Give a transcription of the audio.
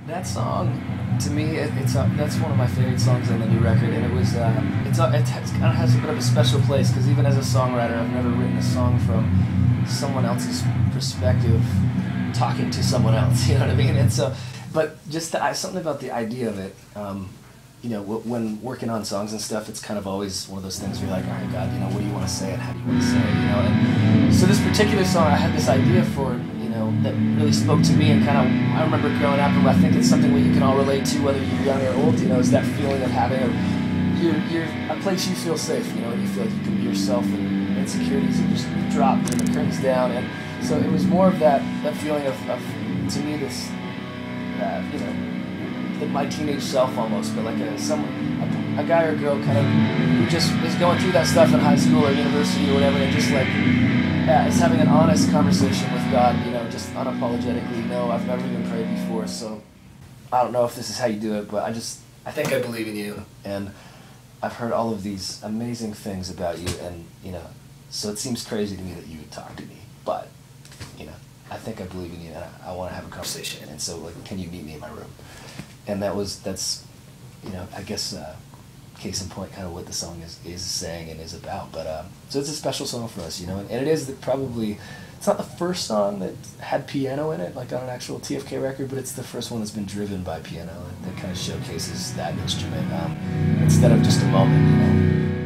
That song, to me, that's one of my favorite songs on the new record, and it kind of has a bit of a special place because even as a songwriter, I've never written a song from someone else's perspective, talking to someone else. You know what I mean? And so, but just something about the idea of it. When working on songs and stuff, it's kind of always one of those things where you're like, all right, God, what do you want to say and how do you want to say it? And so this particular song, I had this idea for, that really spoke to me and kind of, I remember growing up, and I think it's something where you can all relate to, whether you're young or old, is that feeling of having you're a place you feel safe, and you feel like you can be yourself and insecurities are just dropped and the curtains down. And so it was more of that feeling of to me, this, my teenage self almost, but like a guy or girl kind of who just is going through that stuff in high school or university or whatever, and just like is having an honest conversation with God, just unapologetically. No, I've never even prayed before, so I don't know if this is how you do it, but I think I believe in you, and I've heard all of these amazing things about you, and so it seems crazy to me that you would talk to me, but I think I believe in you, and I want to have a conversation, and so can you meet me in my room? And that's I guess case in point, kind of what the song is saying and is about. But so it's a special song for us, and it is probably, it's not the first song that had piano in it, like on an actual TFK record, but it's the first one that's been driven by piano, and that kind of showcases that instrument instead of just a moment.